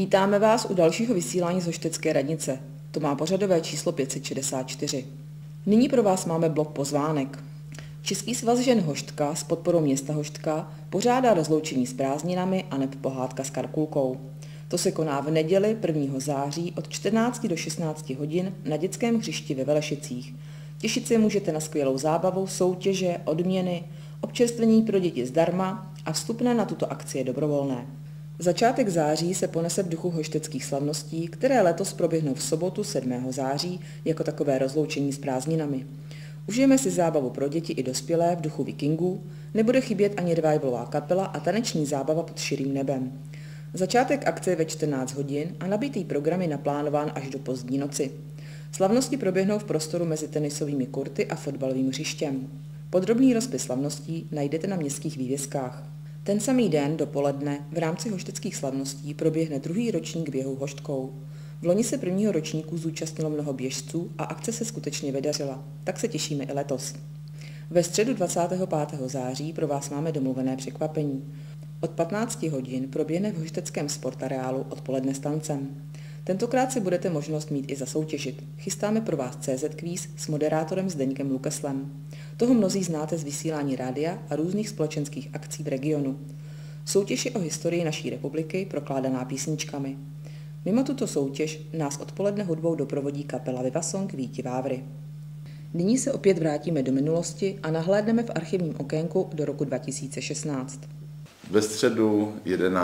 Vítáme vás u dalšího vysílání z Hoštecké radnice. To má pořadové číslo 564. Nyní pro vás máme blok pozvánek. Český svaz žen Hoštka s podporou města Hoštka pořádá rozloučení s prázdninami a neb pohádka s Karkulkou. To se koná v neděli 1. září od 14 do 16 hodin na dětském hřišti ve Velešicích. Těšit se můžete na skvělou zábavu, soutěže, odměny, občerstvení pro děti zdarma a vstupné na tuto akci je dobrovolné. Začátek září se ponese v duchu hošteckých slavností, které letos proběhnou v sobotu 7. září jako takové rozloučení s prázdninami. Užijeme si zábavu pro děti i dospělé v duchu vikingů, nebude chybět ani revivalová kapela a taneční zábava pod širým nebem. Začátek akce je ve 14 hodin a nabitý program je naplánován až do pozdní noci. Slavnosti proběhnou v prostoru mezi tenisovými kurty a fotbalovým hřištěm. Podrobný rozpis slavností najdete na městských vývězkách. Ten samý den dopoledne v rámci hošteckých slavností proběhne druhý ročník běhu Hoštkou. V loni se prvního ročníku zúčastnilo mnoho běžců a akce se skutečně vydařila, tak se těšíme i letos. Ve středu 25. září pro vás máme domluvené překvapení. Od 15 hodin proběhne v hošteckém sportareálu odpoledne s tancem. Tentokrát si budete možnost mít i zasoutěžit. Chystáme pro vás CZ Kvíz s moderátorem Zdeňkem Lukeslem. Toho mnozí znáte z vysílání rádia a různých společenských akcí v regionu. Soutěž je o historii naší republiky prokládaná písničkami. Mimo tuto soutěž nás odpoledne hudbou doprovodí kapela Vivasong Víti Vávry. Nyní se opět vrátíme do minulosti a nahlédneme v archivním okénku do roku 2016. Ve středu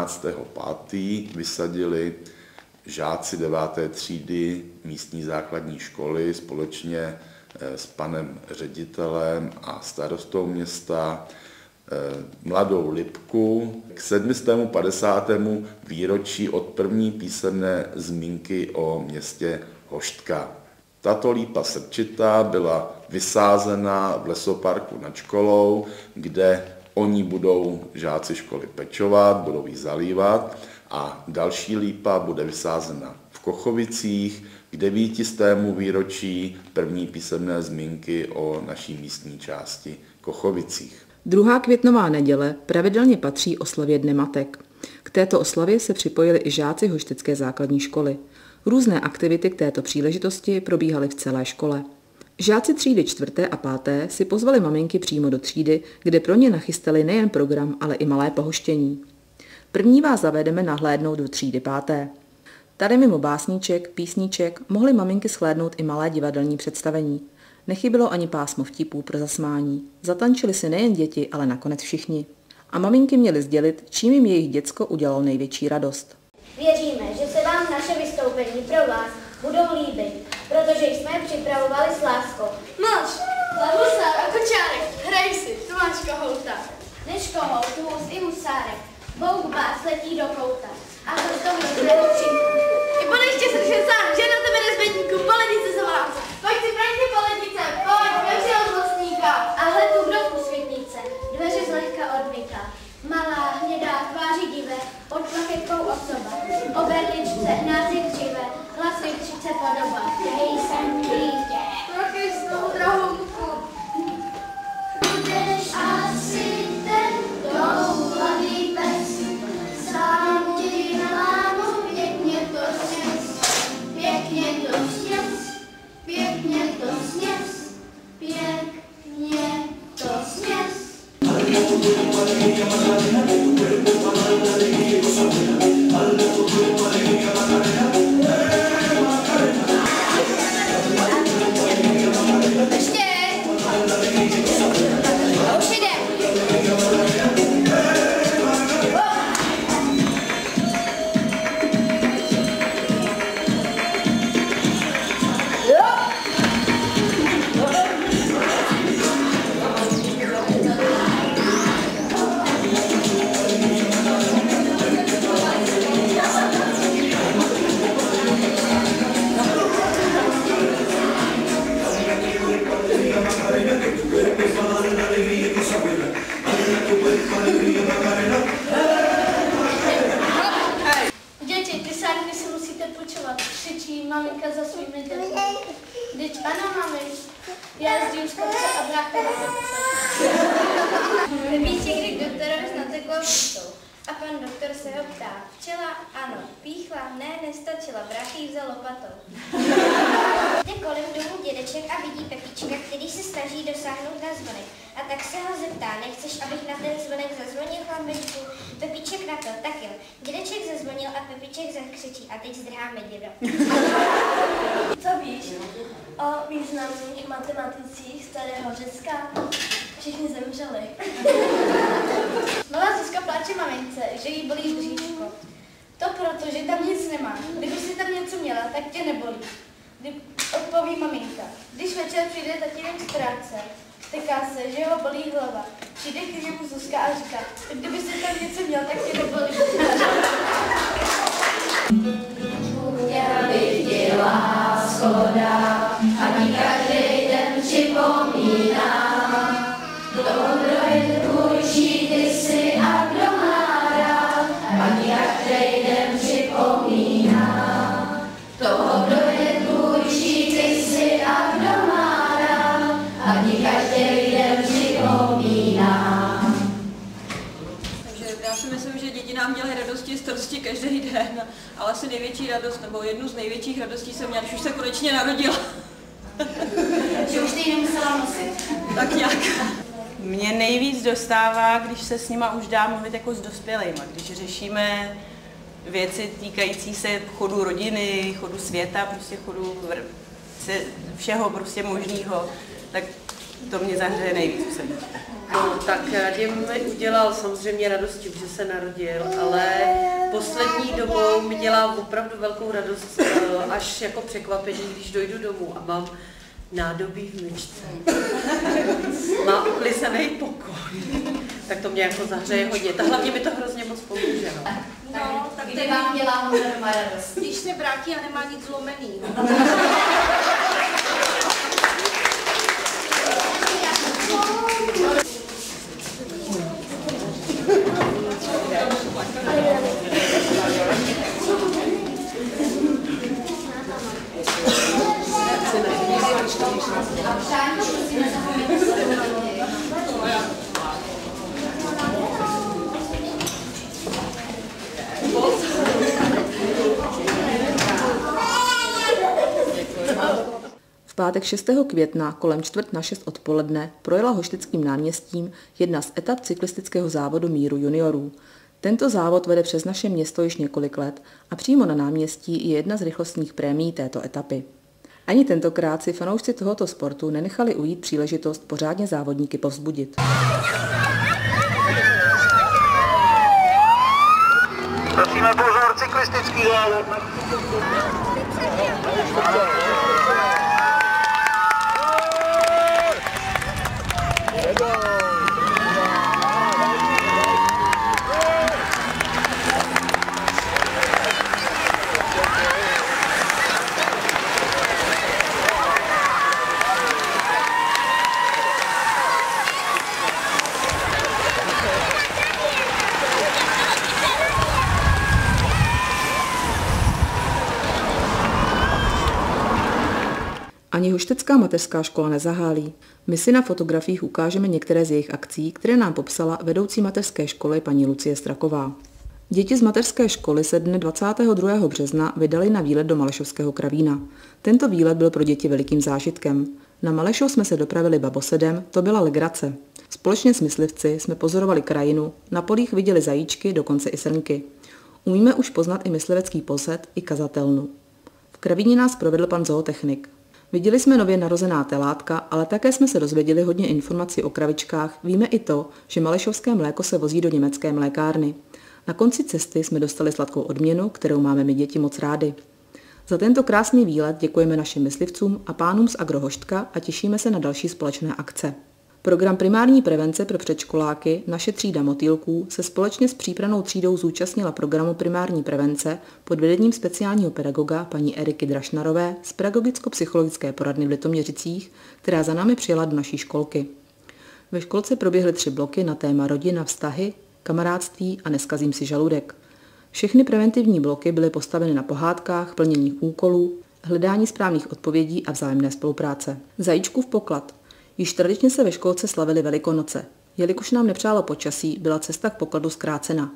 11.5. vysadili žáci 9. třídy místní základní školy společně s panem ředitelem a starostou města mladou lipku k 750. výročí od první písemné zmínky o městě Hoštka. Tato lípa srčitá byla vysázena v lesoparku nad školou, kde oni budou žáci školy pečovat, budou ji zalívat a další lípa bude vysázena v Kochovicích k 900. výročí první písemné zmínky o naší místní části Kochovicích. 2. květnová neděle pravidelně patří oslavě Dne matek. K této oslavě se připojili i žáci Hoštecké základní školy. Různé aktivity k této příležitosti probíhaly v celé škole. Žáci třídy 4. a 5. si pozvali maminky přímo do třídy, kde pro ně nachystali nejen program, ale i malé pohoštění. První vás zavedeme nahlédnout do třídy 5. Tady mimo básníček, písníček mohly maminky shlédnout i malé divadelní představení. Nechybilo ani pásmo vtipů pro zasmání. Zatančili si nejen děti, ale nakonec všichni. A maminky měly sdělit, čím jim jejich děcko udělalo největší radost. Věříme, že se vám naše vystoupení pro vás budou líbit, protože jsme je připravovali s láskou. Mlč, husár a kočárek, hrej si, tu máš kohouta. Než kohout, hus i husárek, bouk bás letí do kouta. A to v tom rozhledu přijde. I podejště srdce sám, že na tebe nezbedníku, polenice zavolám se. Pojď si braňte polenice, pojď, vemři od vlastníka. A hled tu kdo světnice, dveře zlehka odmyká. Malá, hnědá, tváří divé, pod plachetkou osoba. O berličce, název dříve, hlasy 30 podoba. Hej, jsem dítě. Prokej znovu, drahouku. Budeš asi ten toulavý pes, sám ti nalámu, pěkně to sněz, pěkně to sněz, pěkně to sněz, pěkně to sněz. Děti, ty sárny si musíte počovat, křičí maminka za svými dětmi. Vždyť ano, mami, já jezdím z kopce a brácha na kopce. Ve místě, kdy doktora s nateklou místou. A pan doktor se ho ptá. Včela, ano. Píchla, ne, nestačila. Vrachy vzal lopatou. Jde kolem domu dědeček a vidí Pepíčka, který se snaží dosáhnout na zvonek. A tak se ho zeptá, nechceš, abych na ten zvonek zazvonil, chlapečku? Pepíček na to, tak jo. Dědeček zazvonil a Pepíček zakřičí a teď zdrháme dědo. Co víš o významných matematicích starého Řecka? Všichni zemřeli. Malá Zuzka pláče mamince, že jí bolí bříško. To proto, že tam nic nemá. Kdyby si tam něco měla, tak tě nebolí. Odpoví maminka. Když večer přijde tatínek z práce, steká se, že ho bolí hlava. Přijde k němu Zuzka a říká, kdyby si tam něco měl, tak tě nebolí. Chtěl bych ti láskoda, ani každý den připomíná. Dobro je tvůjší, ty jsi a kdo má rád, ani každý den připomíná. Dobro je tvůjší, ty jsi a kdo má rád, ani každý den připomíná. Takže já si myslím, že děti nám dělají radosti starosti každý den, ale asi největší radost, nebo jednu z největších radostí jsem měla, když už se konečně narodila. Že už ty ji nemusela nosit. Tak jak? Mě nejvíc dostává, když se s nima už dá mluvit jako s dospělejma, když řešíme věci týkající se chodu rodiny, chodu světa, prostě chodu všeho prostě možného, tak to mě zahřeje nejvíc. No, tak jim udělal samozřejmě radosti, že se narodil, ale poslední dobou mi dělá opravdu velkou radost, až jako překvapení, když dojdu domů a mám nádobí v myčce. Má uklizený pokoj. Tak to mě jako zahřeje hodně. A hlavně mi to hrozně moc pomůže. No, tak kdy vám dělá doma radost? Když se vrátí a nemá nic zlomený. V pátek 6. května kolem 5:45 odpoledne projela Hoštickým náměstím jedna z etap cyklistického závodu Míru juniorů. Tento závod vede přes naše město již několik let a přímo na náměstí je jedna z rychlostních prémií této etapy. Ani tentokrát si fanoušci tohoto sportu nenechali ujít příležitost pořádně závodníky povzbudit. Prosíme pozor, cyklistický závod. Ani Hoštecká mateřská škola nezahálí. My si na fotografiích ukážeme některé z jejich akcí, které nám popsala vedoucí mateřské školy paní Lucie Straková. Děti z mateřské školy se dne 22. března vydali na výlet do Malešovského Kravína. Tento výlet byl pro děti velikým zážitkem. Na Malešov jsme se dopravili babosedem, to byla legrace. Společně s myslivci jsme pozorovali krajinu, na polích viděli zajíčky, dokonce i srnky. Umíme už poznat i myslivecký posed, i kazatelnu. V Kravíně nás provedl pan zootechnik. Viděli jsme nově narozená telátka, ale také jsme se dozvěděli hodně informací o kravičkách. Víme i to, že malešovské mléko se vozí do německé mlékárny. Na konci cesty jsme dostali sladkou odměnu, kterou máme my děti moc rády. Za tento krásný výlet děkujeme našim myslivcům a pánům z Agrohoštka a těšíme se na další společné akce. Program primární prevence pro předškoláky Naše třída motýlků se společně s přípravnou třídou zúčastnila programu primární prevence pod vedením speciálního pedagoga paní Eriky Drašnarové z pedagogicko-psychologické poradny v Litoměřicích, která za námi přijela do naší školky. Ve školce proběhly 3 bloky na téma rodina, vztahy, kamarádství a neskazím si žaludek. Všechny preventivní bloky byly postaveny na pohádkách, plnění úkolů, hledání správných odpovědí a vzájemné spolupráce. Zajíčkův poklad. Již tradičně se ve školce slavily Velikonoce. Jelikož nám nepřálo počasí, byla cesta k pokladu zkrácena.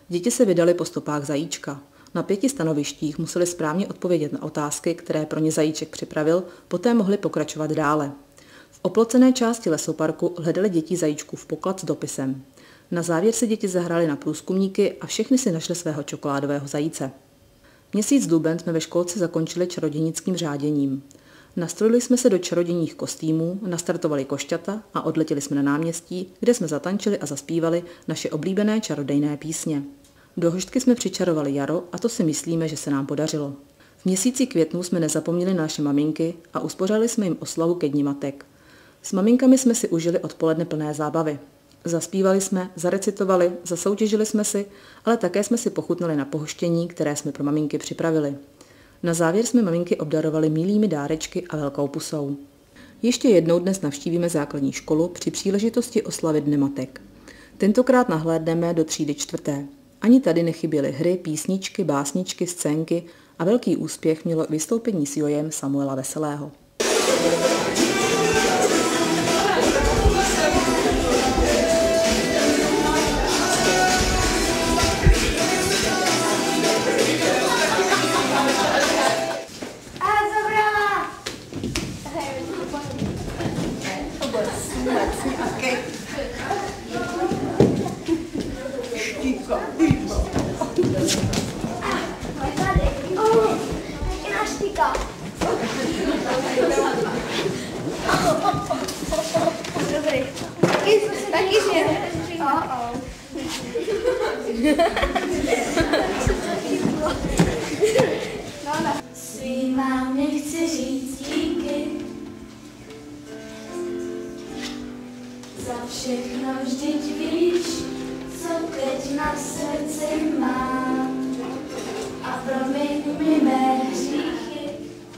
Děti se vydaly po stopách zajíčka. Na 5 stanovištích museli správně odpovědět na otázky, které pro ně zajíček připravil, poté mohli pokračovat dále. V oplocené části lesoparku hledali děti zajíčkův poklad s dopisem. Na závěr se děti zahrály na průzkumníky a všechny si našli svého čokoládového zajíce. Měsíc duben jsme ve školce zakončili čarodějnickým řáděním. Nastrojili jsme se do čarodějních kostýmů, nastartovali košťata a odletěli jsme na náměstí, kde jsme zatančili a zaspívali naše oblíbené čarodejné písně. Do hoštky jsme přičarovali jaro a to si myslíme, že se nám podařilo. V měsíci květnu jsme nezapomněli na naše maminky a uspořádali jsme jim oslavu ke Dni matek. S maminkami jsme si užili odpoledne plné zábavy. Zaspívali jsme, zarecitovali, zasoutěžili jsme si, ale také jsme si pochutnali na pohoštění, které jsme pro maminky připravili. Na závěr jsme maminky obdarovali milými dárečky a velkou pusou. Ještě jednou dnes navštívíme základní školu při příležitosti oslavy Dne matek. Tentokrát nahlédneme do třídy 4. Ani tady nechyběly hry, písničky, básničky, scénky a velký úspěch mělo vystoupení s jojem Samuela Veselého. Svým mámě chci říct díky za všechno, vždyť víš, co teď na srdci mám, a promiň mi mé hříchy.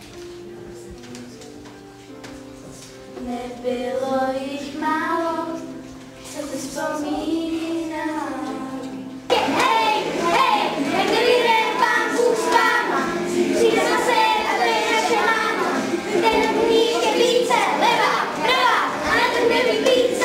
Nebylo jich málo, co si vzpomínám. Hej, hej, jak nevíde pán Bůh s váma, přijde zase a to je naše máma. Ten kníh je více, levá, pravá, a na to neví více.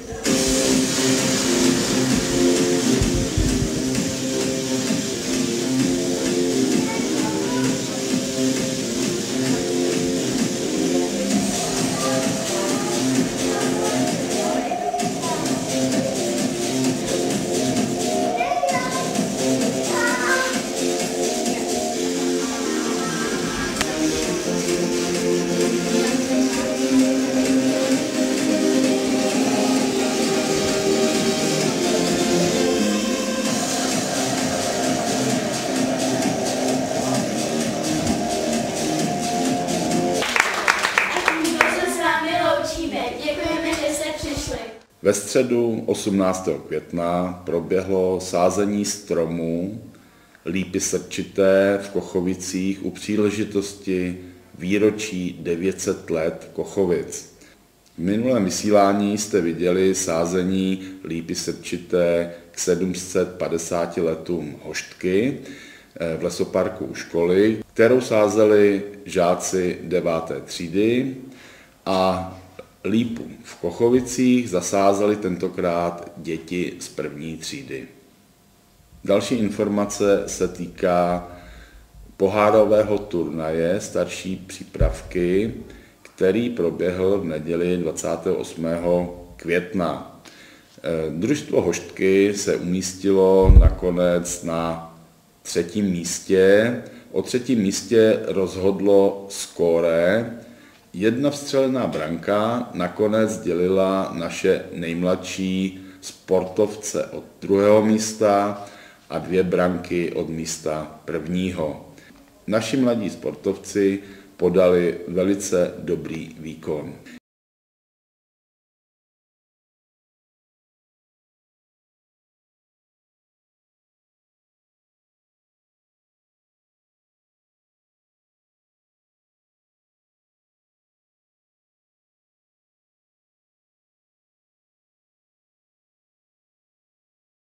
Ve středu 18. května proběhlo sázení stromů lípy srčité v Kochovicích u příležitosti výročí 900 let Kochovic. V minulém vysílání jste viděli sázení lípy srčité k 750 letům Hoštky v lesoparku u školy, kterou sázeli žáci 9. třídy, a lípu v Kochovicích zasázeli tentokrát děti z 1. třídy. Další informace se týká pohárového turnaje starší přípravky, který proběhl v neděli 28. května. Družstvo Hoštky se umístilo nakonec na 3. místě. O 3. místě rozhodlo skóre. Jedna vstřelená branka nakonec dělila naše nejmladší sportovce od 2. místa a 2 branky od místa 1. Naši mladí sportovci podali velice dobrý výkon.